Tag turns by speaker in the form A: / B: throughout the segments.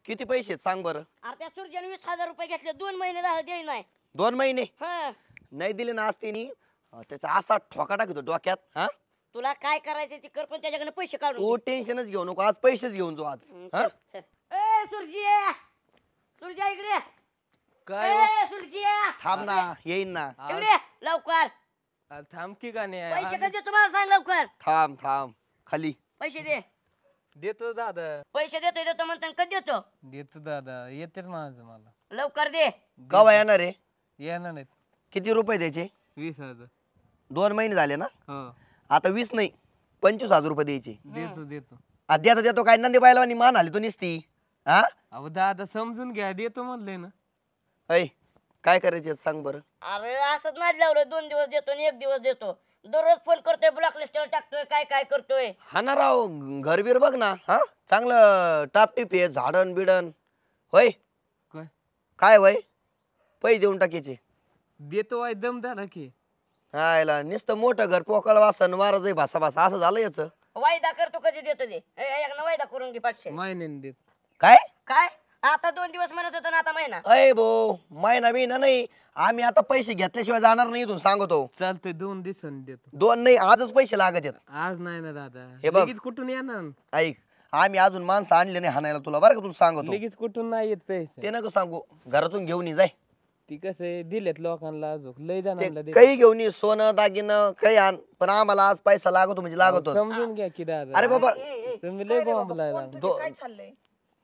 A: किती पैसे सांग बरं.
B: अरे त्या सूर्याने 20,000 रुपये घेतले 2 महिने झाले देई नाही.
A: 2 महिने
B: हा
A: नाही दिले ना आज तिने त्याचा असा ठोका टाकतो डोक्यात. हा
B: तुला काय करायचं ते कर पण त्याच्याकडे पैसे काढून
A: तू टेन्शनच घेऊ नको आज पैसेच घेऊन जाऊ आज. हा
B: ए सूर्या सूर्या इकडे
C: काय
B: ए सूर्या
A: थांब ना येईन ना.
B: इकडे लवकर
C: थांब की का नाही
B: पैसे कधी देतो मला सांग लवकर.
A: थांब थांब खाली
B: पैसे दे.
C: देतो दादा
B: पैसे देतो म्हणतात कधी देतो.
C: देतो दादा येतेच माझं मला
B: लवकर दे.
A: कवा येणार रे.
C: येणार नाहीत.
A: किती रुपये द्यायचे.
C: 20,000.
A: 2 महिने झाले ना.
C: हो
A: आता 20 नाही 25,000 रुपये द्यायचे.
C: देतो देतो.
A: देतो देतो काय नंदी बायला आणि मान आली तू निसती. हा
C: अहो दादा समजून घ्या देतो म्हणलंय ना.
A: ऐ काय करायचे सांग बरं.
B: अरे असंच नाही लावलं 2 दिवस देतो आणि 1 दिवस देतो. दररोज फोन करतोय ब्लॉक लिस्टवर टाकतोय काय काय करतोय.
A: हा ना राव घरबीर बघ ना. हा चांगलं टापटीप आहे झाडण बिडण होय.
C: काय
A: काय वय पैसे देऊन टाकायचे.
C: देतो वाय दम झाला की.
A: हायला नुसतं मोठं घर पोकळ वासन महाराज भासा भासा असं झालं याच.
B: वायदा करतो कधी देतो दे. एक वायदा करून घे पाठशे.
C: महिन्याने देत.
A: काय
B: काय आता 2 दिवस म्हणत होता ना आता महिना.
A: अय भो महिना बिना नाही आम्ही आता पैसे घेतल्याशिवाय जाणार नाही इथून सांगतो.
C: चालतंय 2 दिवसांनी देतो.
A: 2 नाही आजच पैसे लागत आहेत.
C: आज नाही ना दादा.
A: हे बघ.
C: लगेच कुठून येणार.
A: ऐक आम्ही अजून माणसं आणले नाही हाणायला तुला बरं का तुला सांगतो.
C: लगेच कुठून नाही येत पैसे.
A: ते नको सांगू घरातून घेऊन ये जाय.
C: ती कसं आहे दिलेत लोकांना अजून लय जणांना
A: ते काही घेऊन ये सोनं दागिनं काही आण पण आम्हाला आज पैसा लागतो म्हणजे लागतो.
C: समजून घ्या की दादा.
A: अरे बाबा
C: तुम्ही लय बॉम्ब लायला.
D: काय चाललंय.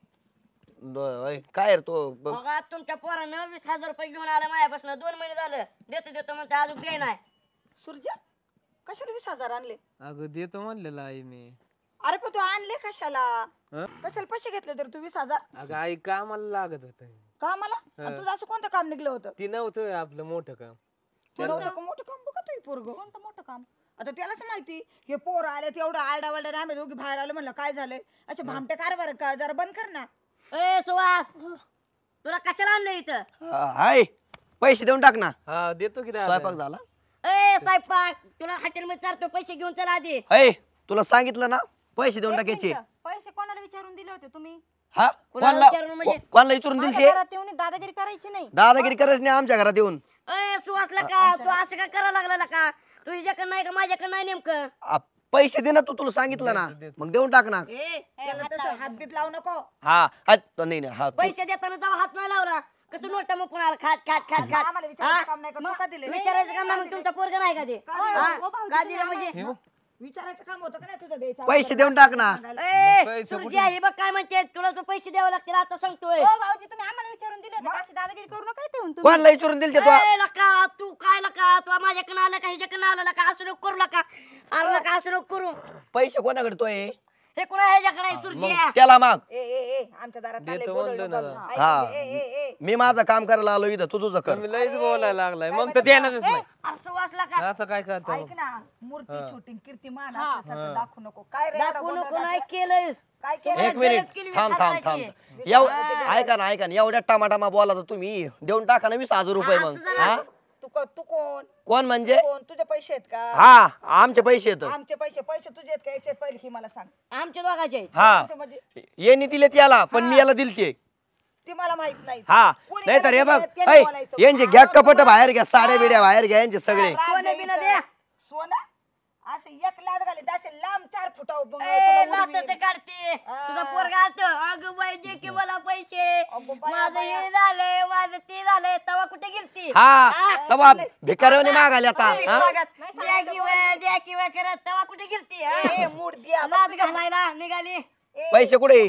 A: काय रे तो
B: बघा तुमच्या पोरानं 20,000 रुपये घेऊन आला माझ्यापासून 2 महिने झालं देतो देतो म्हणते अजून दे नाही.
D: सूर्या कशाला 20,000 आणले.
C: अगं देतो म्हणलेलं आई मी.
D: अरे पण तू आणले कशाला.
C: हं?
D: कशाला पैसे घेतले तर तू 20,000
C: अगं आई कामाला लागत होत.
D: का मला तुझं असं कोणतं काम निघलं होतं.
C: ती नव्हतं आपलं मोठं काम.
D: तू नव्हतं का मोठं काम बघा तू पोरग कोणतं मोठं काम. आता त्यालाच माहिती हे पोर आले तेवढं आरडा वरडा आम्ही दोघी बाहेर आलो म्हणलं काय झालंय. अच्छा भामटे कारभार का जरा बंद कर ना.
B: ए सुहास तुला कशाला आणलं इथं.
A: हाय पैसे देऊन टाक ना.
C: हा देतो की दादा.
A: स्वयंपाक झाला.
B: ए स्वयंपाक तुला हॉटेलमध्ये चालतो पैसे घेऊन चला आधी.
A: ऐ तुला सांगितलं ना पैसे देऊन टाकायचे.
D: पैसे कोणाला विचारून दिले होते तुम्ही.
A: हा
B: कोणाला विचारून म्हणजे?
A: कोणाला विचारून दिल ते.
D: घरात येऊन दादागिरी करायची नाही.
A: दादागिरी करायची नाही आमच्या घरात येऊन.
B: ए सुहासला का तू असं काय करायला लागला का. तू हिच्याकडे नाही का माझ्याकडे नाही नेमकं.
A: पैसे दे ना तू तुला सांगितलं ना मग देऊन टाक ना.
D: त्याला तसं हातबीत लावू नको.
A: हा नाही नाही हा
B: पैसे देताना तेव्हा हात नाही लावला कसं नोटा मग पुन्हा खाट खाट खाट खाट.
D: आम्हाला विचारायचं काम नाही का तू का दिले.
B: विचारायचं काम नाही मग तुमचा पोरगा नाही का ते. का दिलं म्हणजे
D: विचारायचं काम होतं का नाही तुझं द्यायचं.
A: पैसे देऊन टाक ना.
B: ए सुरजी हे बघ काय म्हणते तुला तो पैसे द्यावे लागतील आता सांगतोय.
D: भाऊजी तुम्ही आम्हाला विचारून दिले होते अशी दादागिरी करू नका इथे येऊन तुम्ही.
A: कोणाला विचारून दिल ते तू.
B: ए लका तू काय लका तू माझ्याकडे आला का ह्याच्याकडे आला लका असं नको करू लका. अरे लका असं नको करू.
A: पैसे कोणाकडे तो आहे.
B: हे कोणा ह्याच्याकडे सुरजी.
A: मग त्याला माग.
D: ए आमच्या दारात चाललंय
C: देतो
D: गोधड
C: म्हणलं
D: लोकं.
C: ना.
D: ऐक,
A: हा.
D: ए
A: मी माझं काम करायला आलो इथं तू तुझं कर.
C: तुम्ही लयच बोलायला लागलाय मग तर देणारच नाही.
B: असं वाचला का
C: असं काय करतो.
D: ऐक ना मूर्ती छोटी कीर्तिमान असल्यासारखं दाखवू नको. काय रे एवढा
B: दाखवू
D: गोंधळ
B: नको नाही
D: घातला?
B: केलंय.
D: काय केलं.
A: एक मिनिट
B: केली
A: थांब थांब थांब
B: करायची.
A: ऐका ना एवढ्या टमाटामा बोला तर तुम्ही देऊन टाका ना 20,000 रुपये मग. हा
D: तू कोण
A: कोण म्हणजे.
D: कोण तुझे पैसे आहेत का.
A: हा आमचे पैसे येत.
D: आमचे पैसे तुझे आहेत का याचे पहिले ही मला सांग.
B: आमच्या दोघांचे
A: हा
D: म्हणजे
A: येणे दिलेत याला पण मी याला दिलते.
D: ती मला माहित नाही.
A: हा
D: कोणी
A: नाही तर हे बघ
D: त्याने बोलायचं.
A: यांचे घ्या कपट बाहेर घ्या साड्या बिड्या बाहेर घ्या यांचे सगळे.
D: सोनं
B: बिनं द्या.
D: सोनं असं एक लाद घाले असे लांब 4 फुटावर
B: ए लाताचं काढते तुझा पोरगा आलत अगं बाई दे की मला पैसे
D: अगं बाया,
B: माझं हे झालंय माझं ते झालंय तवा कुठे गेलती.
A: हा तवा भिकाऱ्याने मागायला आता. हा?
B: द्या किंवा करत तवा कुठे गेलती.
D: मूड द्या
B: लाज घालायला निघाली.
A: पैसे कुठे.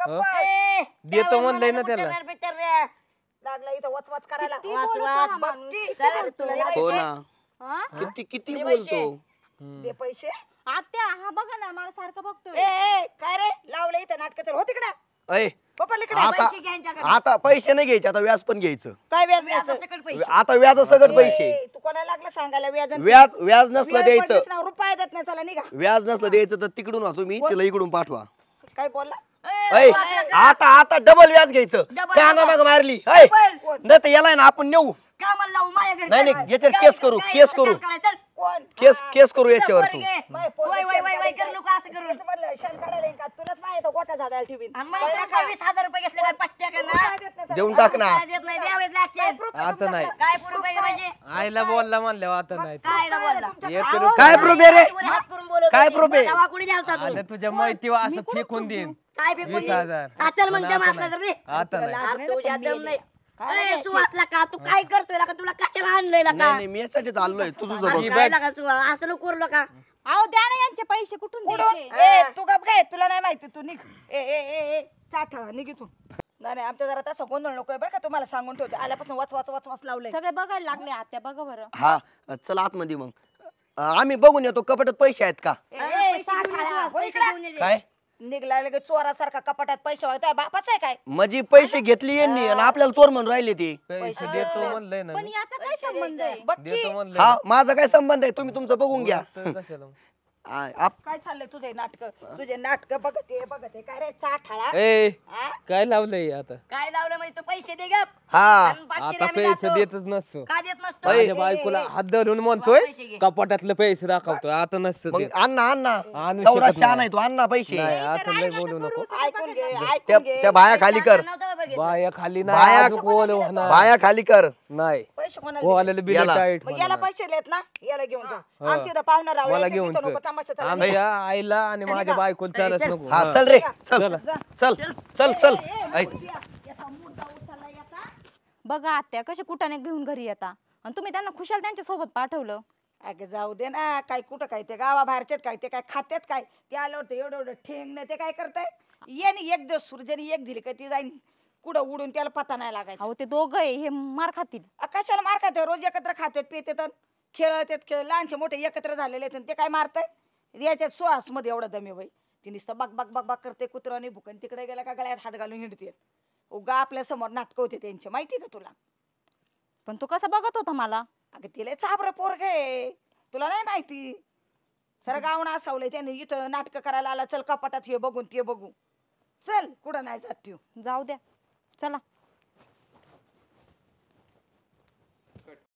B: ए,
C: देतो
B: त्यावर
C: म्हणलंय ना
B: मला
C: त्याला.
B: बिचारणार, बिचारणार.
D: लागला इथं वचवच करायला.
B: वाच वाच चला, तुला
A: हो
B: पैसे.
A: ना किती बोलतो.
D: दे पैसे.
E: आत्या हा बघा ना मला सारखं बघतोय.
D: काय रे लावलं इथं नाटक तर हो तिकडे.
A: ऐ
D: पप्पा इकडे.
A: आता
B: पैसे घ्या यांच्याकडे.
A: आता पैसे नाही घ्यायचे आता व्याज पण घ्यायचं.
D: काय व्याज
B: आता
D: द्यायचं?
B: सकट पैसे.
A: आता व्याज सगळं पैसे.
D: तू कोणाला लागला सांगायला व्याज
A: व्याज नसलं द्यायचं.
D: रुपये देत नाही चला निघा.
A: व्याज नसलं द्यायचं तर तिकडून वाचू मी तिला इकडून पाठवा.
D: काय बोलला.
A: ऐ आता डबल व्याज घ्यायचं.
B: डबल
A: काना मग मारली ऐ नाही तर याला ना आपण नेऊ.
B: कामाला लावू माझ्या घरी.
A: नाही नाही याच्यावर केस करू केस करू
D: कोण
A: केस करू याच्यावर तू.
B: वय कर लोक असं करून.
D: म्हणलं शान काढायला का तुलाच माहिती गोटा झाडायला ठेवीन.
B: आणि मला तुला काय 20,000 रुपये घेतले काय
A: देऊन टाक ना.
B: काय देत नाही द्यावेच लागते.
C: आता नाही
B: काय प्रूफ आहे म्हणजे
C: आईला बोलला म्हणल्यावर आता नाही
B: काय ना बोलला
C: एक रुपया-
A: काय प्रूफ आहे रे?
B: वर हात करून बोलत
A: काय
B: होती.
A: proof आहे?
B: दवा कुणी द्यालता तू
C: आता तुझ्या माहितीवर असं फेकून देईन
B: काय फेकून
C: 20,000.
B: चल मग
C: पण
B: दम
C: आता
B: असला तर दे
C: आता नाही
B: अरे तुझ्या दम नाही ए, सुवासला का तू काय करतोय का तुला कशाला आणलंय का
A: नाही मी यासाठी चाललोय तुझं बघ.
B: काय लागा सुवा असं नको करू का
E: अहो द्या ना यांचे पैसे कुठून द्यायचे?
D: ए तू गप काय तुला नाही माहिती तू निघ ए ए ए ए चाठा निघ इथून. नाही नाही, आमच्या जरा तसं गोंधळ नकोय बरं का तुम्हाला सांगून ठेवते आल्यापासून वाच वाच वाच वाच लावलंय.
E: सगळे बघायला लागले आत्या बघा बरं.
A: हा चल आतमध्ये मग आम्ही बघून येतो कपाटात पैसे आहेत का.
D: ए, ए, चाठा, हो इकडं.
A: काय
D: निघला लगेच चोरासारखा कपाटात पैसे वाळताय बापाच आहे काय.
A: म्हणजे पैसे घेतली यांनी आणि आपल्याला चोर म्हणून राहिले ते.
C: पैसे देतो म्हणलंय ना
E: पण
C: मी.
E: याचा काय संबंध आहे?
D: बघ की
C: देतो म्हणलंय
A: हा माझा काय संबंध आहे तुम्ही तुमचं बघून घ्या.
C: तर कशाला
D: काय चाललंय तुझे नाटक बघते काय रे चाठाळा.
C: ए
D: हा?
C: काय लावलंय आता
B: काय लावलं म्हणजे तू पैसे दे गप
A: हा
B: आणि 500
C: आता
B: आम्ही
C: पैसे
B: जातो.
C: देतच नसतो
B: का देत नसतो
C: माझ्या बायकोला हात धरून म्हणतोय
B: पैसे घे.
C: कपाटातले पैसे दाखवतो आता नसतं
A: मग
C: देत.
A: अण्णा अण्णा
C: आणू
A: तेवढा
C: शकत
A: शहाणा
C: नाही.
A: आहे तू अण्णा पैसे
C: नाही आता लय बोलू नको
D: ऐकून घे
A: त्या
D: ऐकून घे.
A: त्या बाया खाली कर
B: नव्हतं बघितलं.
C: बाया खाली
A: बाया-
C: नाही अजून ओल होणार
A: बाया खाली कर.
C: नाही
D: पैसे कोणाला दिले?
C: ओल्याला बिल
A: याला.
C: टाईट
D: मग याला पैसे देत ना याला घेऊन जा आमची इथं पाहुणा राहू
C: मला घेऊन
D: नको तमाशा चालू.
C: आमच्या आईला आणि माझ्या बायकोला चालत नको
A: हा चल रे चल चल चल चल ऐक
D: याचा मुद्दा उचलला याचा.
E: बघा आत्या कसे कुटाने घेऊन घरी येता आणि तुम्ही त्यांना खुशाल त्यांच्या सोबत पाठवलं.
D: अगं जाऊ दे ना काय कुठं काय ते गावाबाहेरचेत काय ते काय खात्यात काय ते आलं होतं एवढं एवढं ठेंग नाही ते काय करताय येणे एक दिवस सूर्याने एक दिली का ती जाईन कुठं उडून त्याला पता नाही लागायचा.
E: अहो ते दोघं आहे हे मार खातील.
D: कशाला मार खाते रोज एकत्र खातात पितात खेळतात खेळ लहानचे मोठे एकत्र झालेले आहेत आणि ते काय मारताय याच्यात श्वास मध्ये एवढं दमे बाई ती नुसतं बक बक बक बक करते कुत्रा आणि भुकन तिकडे गेला का गळ्यात हात घालून हिंडते उगा आपल्या समोर नाटक होते त्यांचे माहिती का तुला.
E: पण तो कसा बघत होता मला.
D: अगं तिला चाबर पोरग आहे तुला नाही माहिती सर गावण असावलंय त्याने इथं नाटक करायला आला चल कपाटात हे बघून ते बघू चल कुठं नाही जात त्यो.
E: जाऊ द्या चला.